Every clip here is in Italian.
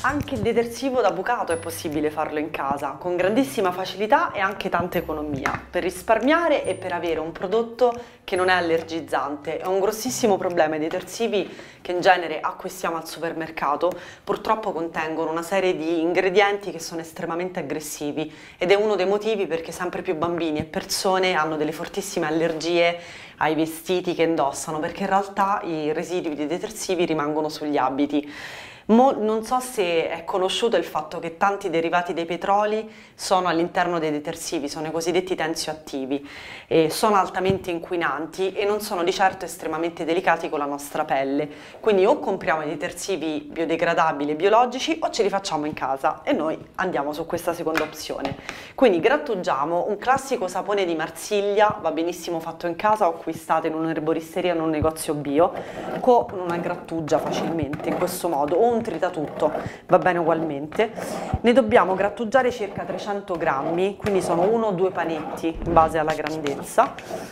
Anche il detersivo da bucato è possibile farlo in casa, con grandissima facilità e anche tanta economia, per risparmiare e per avere un prodotto che non è allergizzante. È un grossissimo problema i detersivi che in genere acquistiamo al supermercato, purtroppo contengono una serie di ingredienti che sono estremamente aggressivi ed è uno dei motivi perché sempre più bambini e persone hanno delle fortissime allergie ai vestiti che indossano, perché in realtà i residui dei detersivi rimangono sugli abiti. Non so se è conosciuto il fatto che tanti derivati dei petroli sono all'interno dei detersivi, sono i cosiddetti tensioattivi, e sono altamente inquinanti e non sono di certo estremamente delicati con la nostra pelle. Quindi o compriamo i detersivi biodegradabili e biologici o ce li facciamo in casa, e noi andiamo su questa seconda opzione. Quindi grattugiamo un classico sapone di Marsiglia, va benissimo fatto in casa o acquistato in un'erboristeria o in un negozio bio, con una grattugia facilmente in questo modo, o un tritatutto, va bene ugualmente. Ne dobbiamo grattugiare circa 300 grammi, quindi sono 1 o 2 panetti in base alla grandezza.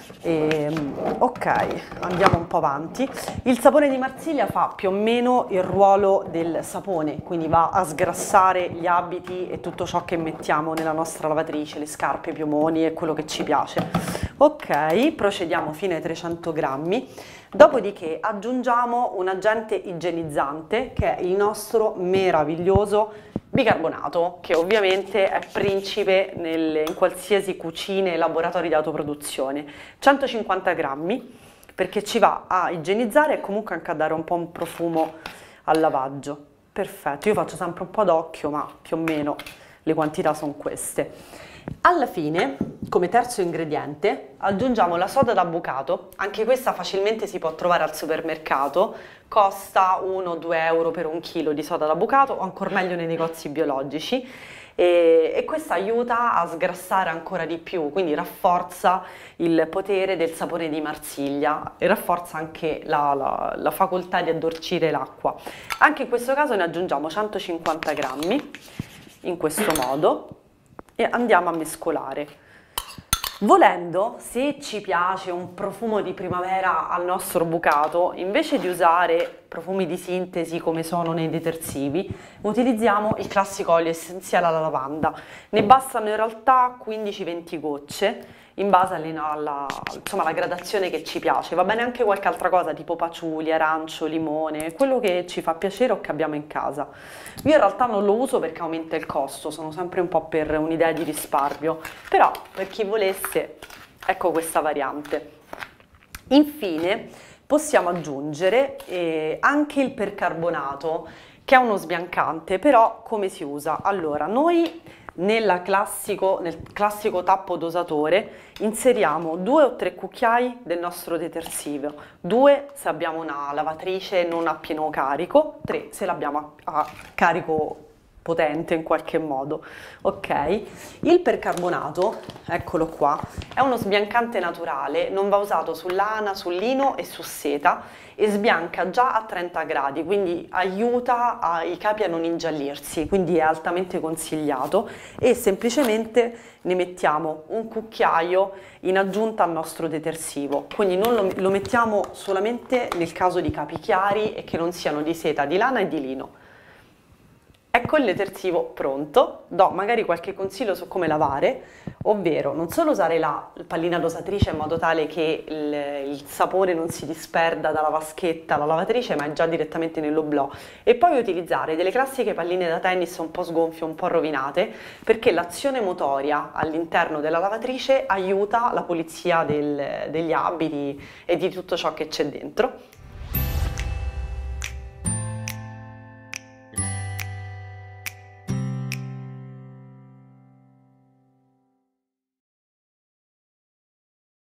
Ok, andiamo un po' avanti. Il sapone di Marsiglia fa più o meno il ruolo del sapone, quindi va a sgrassare gli abiti e tutto ciò che mettiamo nella nostra lavatrice, le scarpe, i piumoni e quello che ci piace. Ok, procediamo fino ai 300 grammi. Dopodiché aggiungiamo un agente igienizzante che è il nostro meraviglioso bicarbonato, che ovviamente è principe in qualsiasi cucina e laboratori di autoproduzione. 150 grammi perché ci va a igienizzare e comunque anche a dare un po' un profumo al lavaggio. Perfetto, io faccio sempre un po' d'occhio, ma più o meno le quantità sono queste. Alla fine, come terzo ingrediente, aggiungiamo la soda da bucato. Anche questa facilmente si può trovare al supermercato, costa 1-2 euro per un chilo di soda da bucato, o ancora meglio nei negozi biologici, e questa aiuta a sgrassare ancora di più, quindi rafforza il potere del sapone di Marsiglia e rafforza anche la facoltà di addolcire l'acqua. Anche in questo caso ne aggiungiamo 150 grammi, in questo modo, e andiamo a mescolare. Volendo, se ci piace un profumo di primavera al nostro bucato, invece di usare profumi di sintesi come sono nei detersivi, utilizziamo il classico olio essenziale alla lavanda. Ne bastano in realtà 15-20 gocce, in base alla gradazione che ci piace. Va bene anche qualche altra cosa tipo patchouli, arancio, limone, quello che ci fa piacere o che abbiamo in casa. Io in realtà non lo uso perché aumenta il costo, sono sempre un po' per un'idea di risparmio, però per chi volesse, ecco questa variante. Infine possiamo aggiungere anche il percarbonato, che è uno sbiancante, però come si usa? Allora, noi nel classico tappo dosatore inseriamo 2 o 3 cucchiai del nostro detersivo, 2 se abbiamo una lavatrice non a pieno carico, 3 se l'abbiamo a carico potente in qualche modo. Ok, il percarbonato, eccolo qua, è uno sbiancante naturale, non va usato su lana, su lino e su seta e sbianca già a 30 gradi, quindi aiuta i capi a non ingiallirsi, quindi è altamente consigliato, e semplicemente ne mettiamo un cucchiaio in aggiunta al nostro detersivo, quindi non lo mettiamo solamente nel caso di capi chiari e che non siano di seta, di lana e di lino. Ecco il detersivo pronto. Do magari qualche consiglio su come lavare, ovvero non solo usare la pallina dosatrice in modo tale che il sapone non si disperda dalla vaschetta alla lavatrice, ma è già direttamente nell'oblò, e poi utilizzare delle classiche palline da tennis un po' sgonfie, un po' rovinate, perché l'azione motoria all'interno della lavatrice aiuta la pulizia degli abiti e di tutto ciò che c'è dentro.